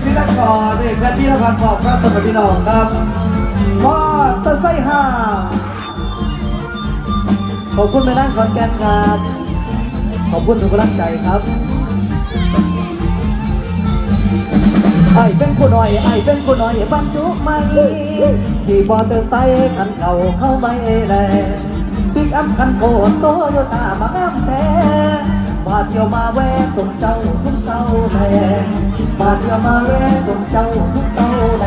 พี่นักกอดนี่แพทย์ที่นภัสบอกครับสวัสดีน้องครับมอเตอร์ไซค์ห้าขอบคุณไปนั่งขอนแก่นครับขอบคุณทุกกำลังใจครับไอ้เป็นผู้น้อยไอ้เป็นผู้น้อยบรรจุไม่ขี่มอเตอร์ไซค์คันเก่าเข้าไม่แลปิกอัพคันโกดโตโยต้ามางามแท้มาเที่ยวมาแวะส่งเจ้าทุกเศร้าแลมาเที่ยวมาแวะส่งเจ้าทุกเศร้าแล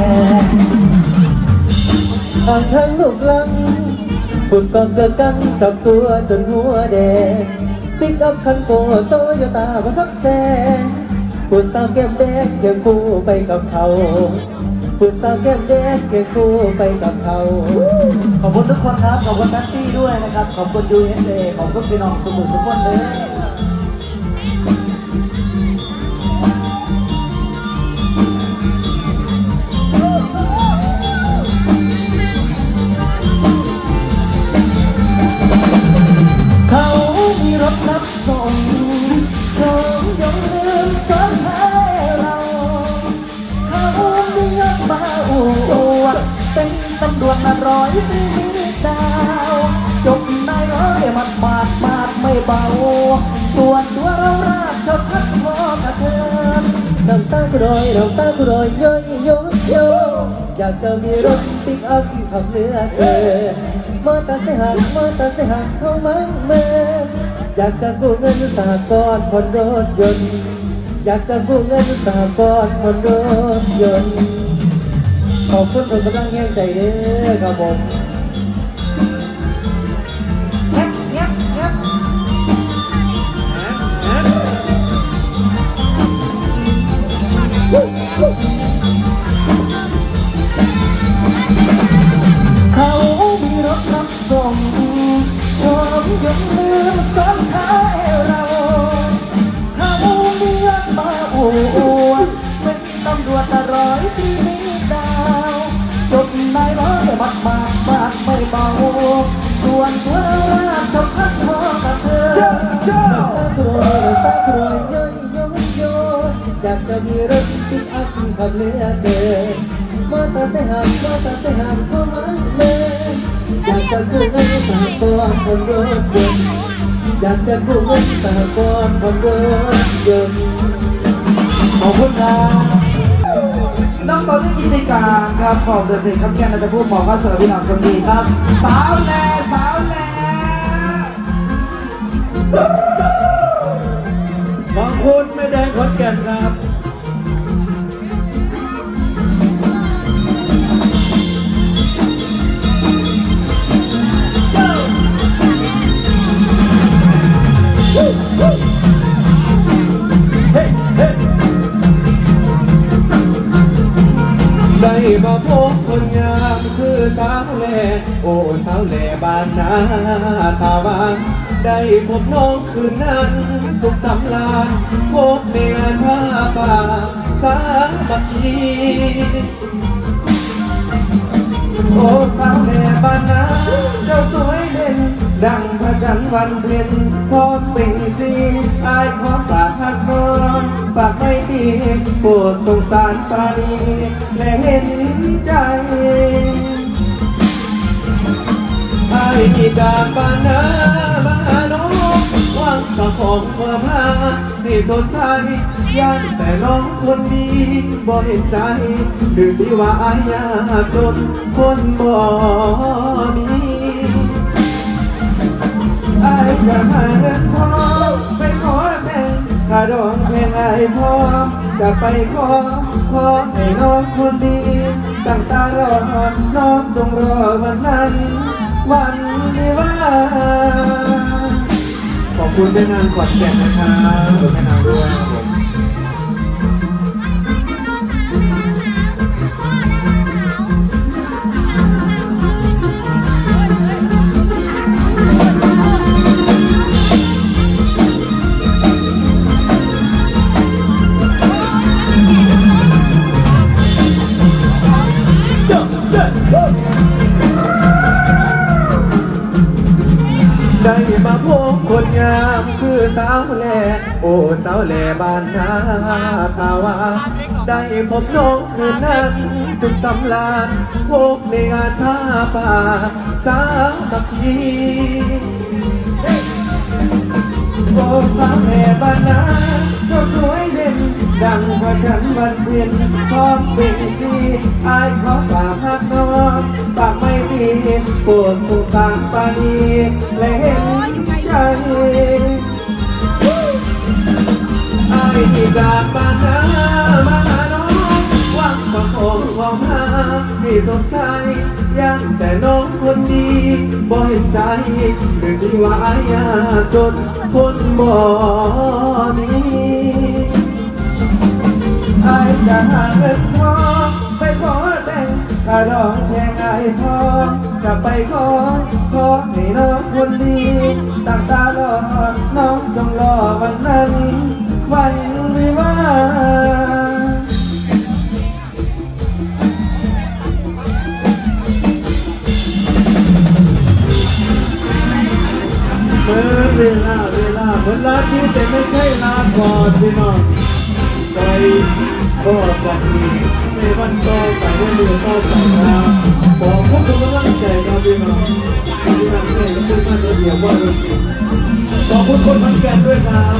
อ่างทั้งลูกลังฝุ่นกองเกิดกังจับตัวจนหัวแดงปิกอัพคันโกดโตโยต้ามาทับแซงผู้สาวแก้มแดงเคียงคู่ไปกับเขาผู้สาวแก้มแดงเคียงคู่ไปกับเขาขอบคุณทุกคนครับขอบคุณแท็กซี่ด้วยนะครับขอบคุณ USA ขอบคุณพี่น้องสมุทรสาครเลยเขามีรถรับส่งเขายงลืมสอนให้เราเขามียศมาอวดเป็นตำรวจมาร้อยปีมีดาวจบนายร้อยมัดไม่เบาส่วนตัวเราราชพัฒพอกระเทินน้ำตากูรอยน้ำตากูรอยย้อยโยโยอยากจะมีรถปิกอัพขับเหลือเกินมอเตอร์ไซค์หักเข้ามันเมืองอยากจะกู้เงินสหกรณ์ผ่อนรถยนต์อยากจะกู้เงินสหกรณ์ผ่อนรถยนต์ขอบคุณคนกำลังแห่งใจเด้อครับผมเขามีรถรับส่งชอบยกลืมซ้อนท้ายเราเขามียศมาอวดเป็นตำรวจร้อยปีมีดาวจบนายร้อยมัดไม่เบาส่วนตัวราชพัฒพอกระเทินตาโกรยโยอยากจะมีรถปิกอัพขับเหลือเกินมอเตอร์ไซค์หักเข้ามันเลยอยากจะกู้เงินสหกรณ์ผ่อนรถยนต์อยากจะกู้เงินสหกรณ์ผ่อนรถยนต์ขอบคุณครับน้องตอนนี้กิจการครับขอบเดินเพลงครับแค่นั้นจะพูดบอกว่าสวัสดีน้องคนดีครับสาวแหล่ขอบคุณแม่แดงขอนแก่นครับได้มาพบคนงามคือสาวแหล่โอ้สาวแหล่บ้านนาตาหวานได้พบน้องคืนนั้นสุขสำราญพบในงานผ้าป่าสามัคคีโอ้สาวแหล่บ้านนาเจ้าสวยเด่นดังพระจันทร์วันเพ็ญพร้อมเป็นสีอายขอฝากหักนอนฝากไม่ดีโปรดสงสารปราณีและเห็นใจไอ้จากบ้านนามาน้องหวังกับของมาพาให้สดใสย่านแต่น้องคนดีบ่เห็นใจหรือที่ว่าอายยากจนคนบ่มีไอ้จะหาเงินทองไปขอแม่ถ้าดองเพลงไอ้พร้อมจะไปขอให้น้องคนดีตั้งตารอน้องจงรอวันนั้นวันนี้ว่าขอบคุณแม่นางขวัญแก่นนะครับขอบคุณแม่นางด้วยครับผมได้มาพบคนงามคือสาวแหล่โอ้สาวแหล่บ้านนาตาวาได้พบน้องคืนนั้นสุขสำราญพบในงานท่าป่าสามัคคีโอ้สาวแม่บ้านนาเจ้าสวยเด่นดังกว่าฉันวันเพ็ญพร้อมเป็นสีอายขอฝากหักน้องฝากไม่ดีปวดสุสานปานีและเห็นใจอายที่จากบ้านนามาหาน้องหวังประคองความหาให้สดใสยังแต่น้องคนดีบ่เห็นใจหรือที่ว่าอายยากจนคนบ่มีอายจะหาเงินทองไปขอแต่งถ้าร้องเพลงอายพอจะไปขอให้น้องคนดีตั้งตารอน้องจงรอวันนั้นวันวิวาเมื่อเวลาเหมือนลาที่แต่ไม่ใช่ลาก่อนพี่น้องใจก็บอกดีในวันต่อไปในเรื่องต่อไปนะบอกพวกคุณกำลังใจครับพี่น้องที่ทำให้ทุกท่านระเบียบว่าเรื่องจริงขอบคุณคนทำแกนด้วยครับ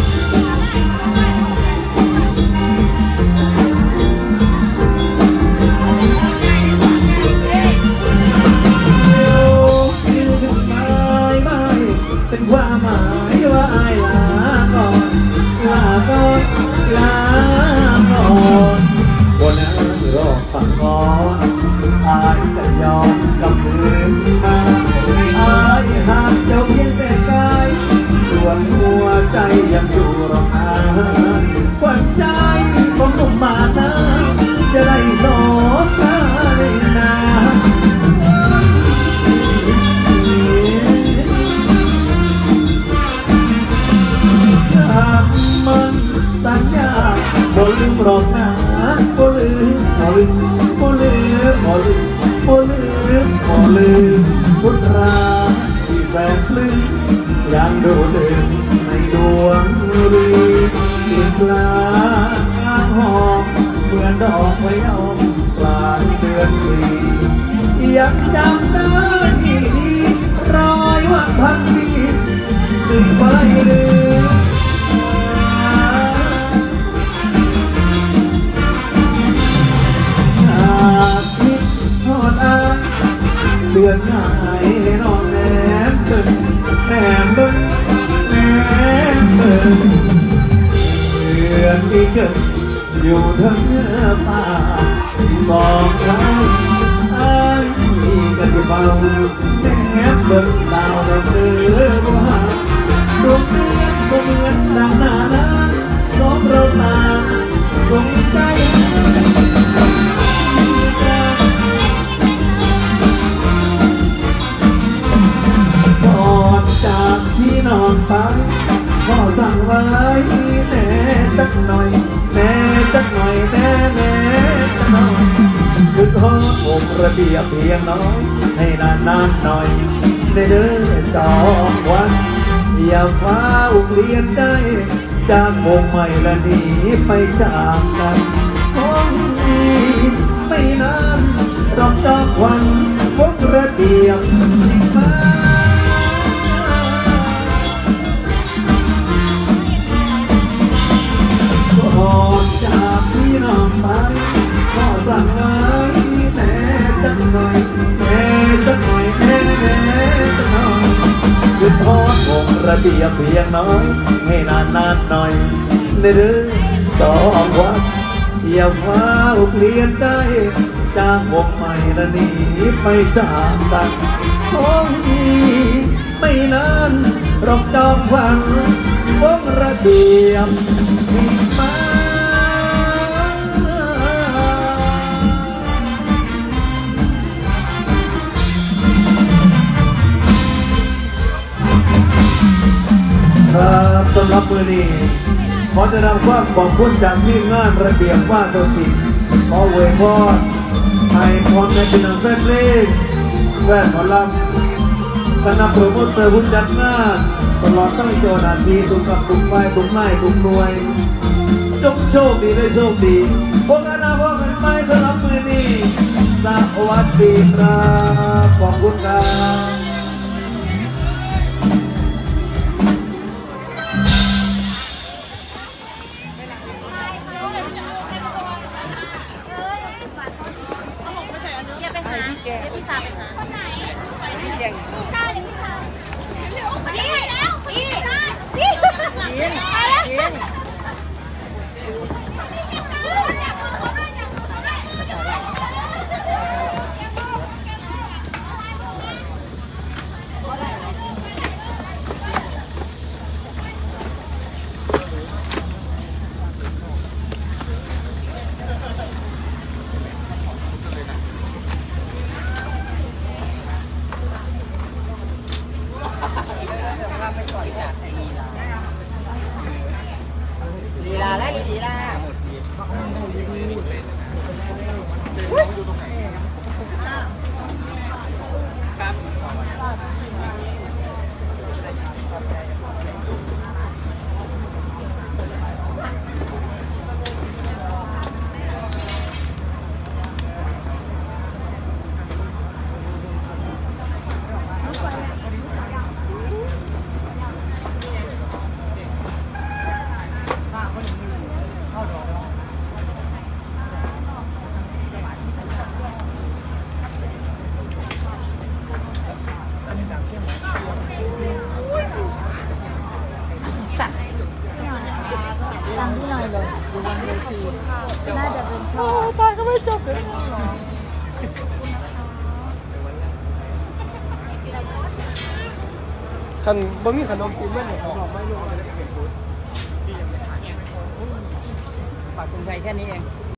เป็นความหมายว่าอายลาก่อนลาก่อนลาก่อนบนนั้นรอฝังก่อนอายจะยอมกำมือมาอายหากเจ้าเพียงแต่กายส่วนหัวใจยังอยู่รองอาฝันใจของหนุ่มมานะจะได้สอนได้นามันสัญญาบ่ลืมหรอกนะบ่ลืมบ่ลืมบ่ลืมบ่ลืมบ่ลืมบ่ลืมพุทราที่แสนปลื้มยังดูดึงในดวงฤอีกลางหอมเหมือนดอกไม้อมกลางเดือนสี่ยังจำได้ดีรอยวันพันปีซึ่งไม่ลืมเดือนหายนอนแนมเบิ่งแนมเบิ่งแนมเบิ่งเดือนที่เกิดอยู่ทั้งป่าที่สองครั้งอ้ายก็จะเบาแนมเบิ่งดาวดำเดือนว่าดวงเดือนเสมือนดังหน้าน้ำสองเราตาสงใจจากที่นอนไปก็สั่งไว้แน่จักหน่อยแน่จักหน่อยแน่จักหน่อยคือทอดผมระเบียบเพียงน้อยให้นานหน่อยได้เดินจองวันอย่าฟ้าเปลี่ยนใจจากวงใหม่และหนีไปจากกันคงไม่นานรอบจองวันวงระเบียบมาก่อนจากพี่น้องไปก็สั่งไว้แน่จักหน่อยแน่จักหน่อยแน่จักหน่อยคือทอดวงระเบียบเพียงน้อยให้นานหน่อยในเรื่องจองวันอย่าฟ้าเปลี่ยนใจจากวงใหม่และหนีไปจากกันคงไม่นานรอบจองวันวงระเบียบมาครับสำหรับมือนี้ขอจะนำความขอบคุณจากทีมงานระเบียบว่าตัวสิขอเวพรให้พรในเป็นแฟนเพลงแฟนหมอลำคณะโปรโมเตอร์ผู้จัดงานตลอดตั้งเจ้าหน้าที่ทุกกับทุกฝ่ายทุกไม้ทุกหน่วยจงโชคดีได้โชคดีพวกกันนะพวกกันไปสำหรับมือนี้สวัสดีครับขอบคุณครับเดี๋ยวไปหาเดี๋ยวพี่สาวไปหาคนไหนพี่แจงพี่สาวเดี๋ยวพี่สาวพี่แล้วพี่พี่ยิงยิงลีลาและลีลาตังที่หน่อยเลยดูบนเวทีน่าจะเป็นพ่อตอนก็ไม่จบเลยคันบ่มีขนมกินแม่เนี่ยผมบอกไม่รู้อะไรจะเป็นฟู้ดฝากคนไทยแค่นี้เอง